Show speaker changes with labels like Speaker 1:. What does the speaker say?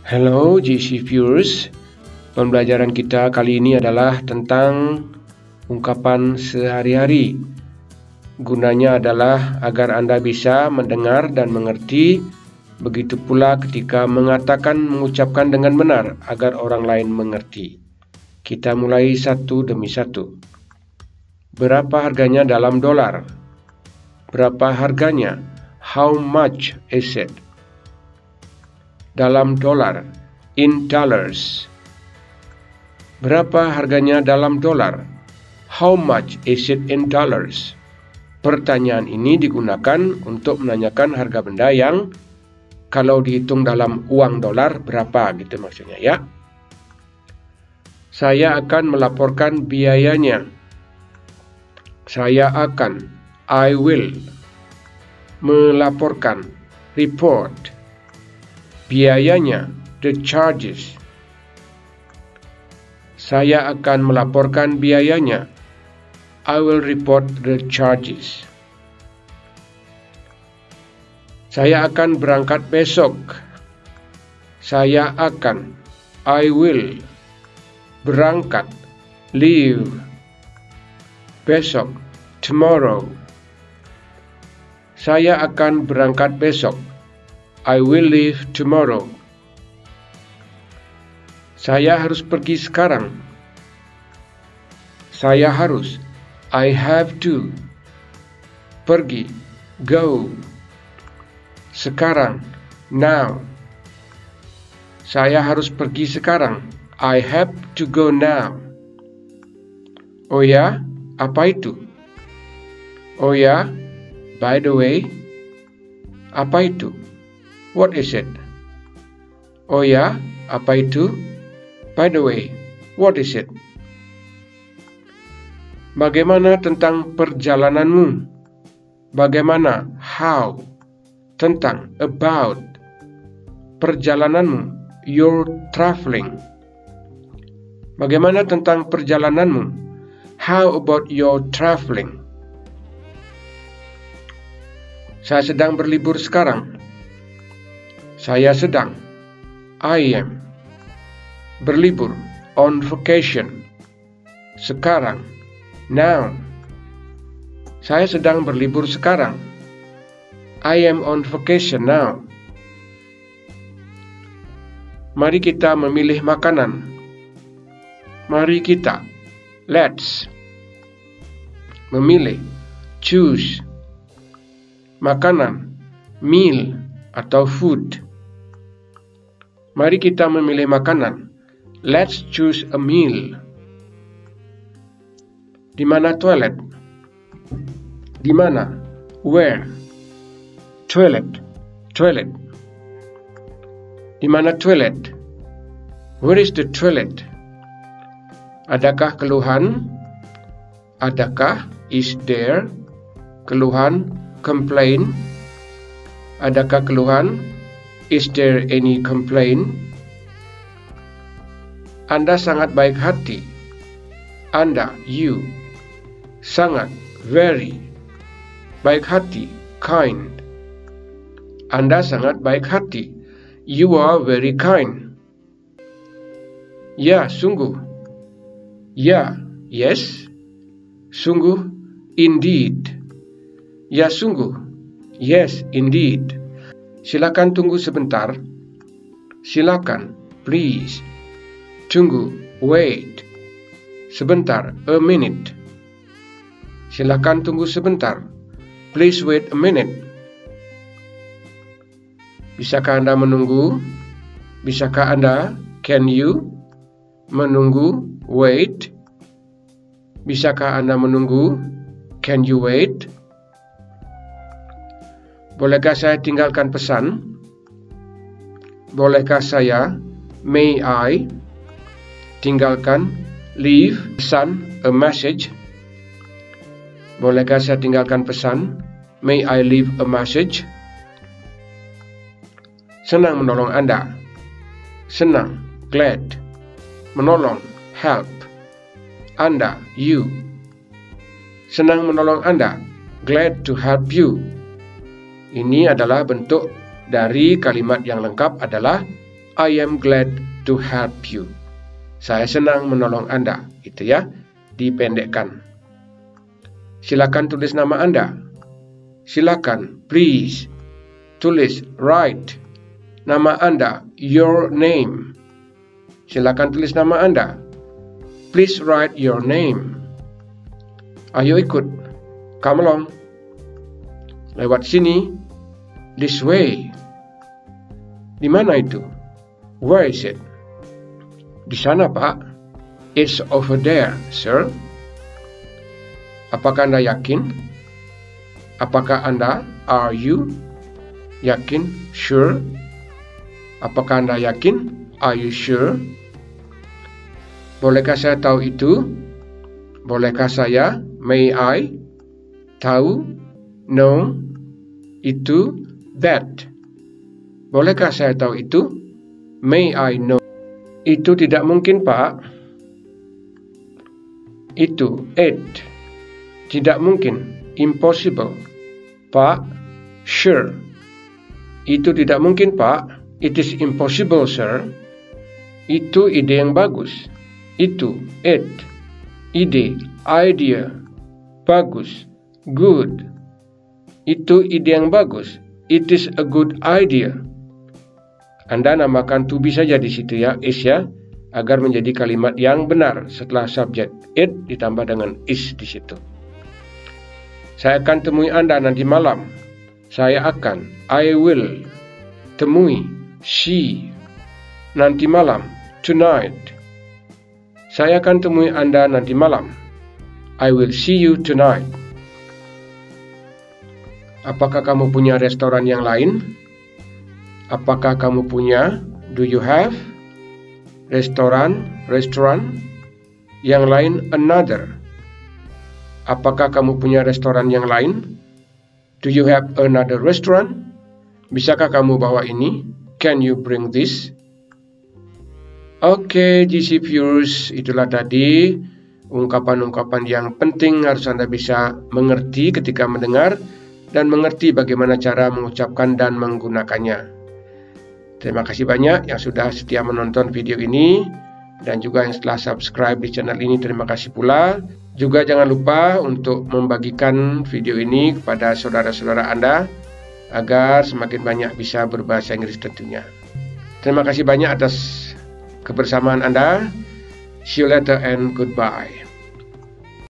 Speaker 1: Hello GC viewers, pembelajaran kita kali ini adalah tentang ungkapan sehari-hari. Gunanya adalah agar Anda bisa mendengar dan mengerti, begitu pula ketika mengucapkan dengan benar agar orang lain mengerti. Kita mulai satu demi satu. Berapa harganya dalam dolar? Berapa harganya? How much is it? Dalam dolar, in dollars. Berapa harganya dalam dolar? How much is it in dollars? Pertanyaan ini digunakan untuk menanyakan harga benda yang kalau dihitung dalam uang dolar berapa gitu maksudnya ya. Saya akan melaporkan biayanya. I will melaporkan, report. Biayanya, the charges. Saya akan melaporkan biayanya. I will report the charges. Saya akan berangkat besok. I will berangkat, leave, besok, tomorrow. Saya akan berangkat besok. I will leave tomorrow. Saya harus pergi sekarang. I have to. Pergi, go. Sekarang, now. Saya harus pergi sekarang. I have to go now. Oh ya, apa itu? Oh ya, by the way. Apa itu? What is it? Oh ya, apa itu? By the way, what is it? Bagaimana tentang perjalananmu? Bagaimana? How? Tentang, about. Perjalananmu, you're traveling. Bagaimana tentang perjalananmu? How about your traveling? Saya sedang berlibur sekarang. I am. Berlibur, on vacation. Sekarang, now. Saya sedang berlibur sekarang. I am on vacation now. Mari kita memilih makanan. Mari kita, let's. Memilih, choose. Makanan, meal atau food. Mari kita memilih makanan. Let's choose a meal. Di mana toilet? Di mana? Where? Toilet. Di mana toilet? Where is the toilet? Adakah keluhan? Adakah, is there? Keluhan, complain. Adakah keluhan? Is there any complaint? Anda sangat baik hati. Anda, you. Sangat, very. Baik hati, kind. Anda sangat baik hati. You are very kind. Ya, sungguh. Ya, yes. Sungguh, indeed. Ya, sungguh. Yes, indeed. Silakan tunggu sebentar. Silakan, please. Tunggu, wait. Sebentar, a minute. Silakan tunggu sebentar. Please wait a minute. Bisakah Anda menunggu? Bisakah Anda? Can you? Menunggu, wait. Bisakah Anda menunggu? Can you wait? Bolehkah saya tinggalkan pesan? Bolehkah saya? May I? Tinggalkan, leave, pesan, a message. Bolehkah saya tinggalkan pesan? May I leave a message? Senang menolong Anda. Senang, glad. Menolong, help. Anda, you. Senang menolong Anda. Glad to help you. Ini adalah bentuk dari kalimat yang lengkap adalah I am glad to help you. Saya senang menolong Anda. Itu ya, dipendekkan. Silakan tulis nama Anda. Silakan, please, tulis, write nama Anda, your name. Silakan tulis nama Anda. Please write your name. Ayo ikut. Come along. Lewat sini. This way. Di mana itu? Where is it? Di sana, Pak. It's over there, sir. Apakah Anda yakin? Apakah Anda, are you? Yakin? Sure. Apakah Anda yakin? Are you sure? Bolehkah saya tahu itu? Bolehkah saya? May I? Tahu? No? Itu? That? Bolehkah saya tahu itu? May I know? Itu tidak mungkin, Pak. Itu? It? Tidak mungkin. Impossible. Pak? Sure. Itu tidak mungkin, Pak. It is impossible, sir. Itu ide yang bagus. Itu, it. Ide, idea. Bagus. Good. Itu ide yang bagus. It is a good idea. Anda namakan to be saja di situ ya, is ya, agar menjadi kalimat yang benar setelah subjek it ditambah dengan is di situ. Saya akan temui Anda nanti malam. Saya akan, I will, temui, see, nanti malam, tonight. Saya akan temui Anda nanti malam. I will see you tonight. Apakah kamu punya restoran yang lain? Apakah kamu punya, do you have, restoran, yang lain, another. Apakah kamu punya restoran yang lain? Do you have another restaurant? Bisakah kamu bawa ini? Can you bring this? Oke, GC viewers, itulah tadi ungkapan-ungkapan yang penting harus Anda bisa mengerti ketika mendengar dan mengerti bagaimana cara mengucapkan dan menggunakannya. Terima kasih banyak yang sudah setia menonton video ini dan juga yang setelah subscribe di channel ini, terima kasih pula. Juga jangan lupa untuk membagikan video ini kepada saudara-saudara Anda agar semakin banyak bisa berbahasa Inggris tentunya. Terima kasih banyak atas kebersamaan Anda. See you later and goodbye.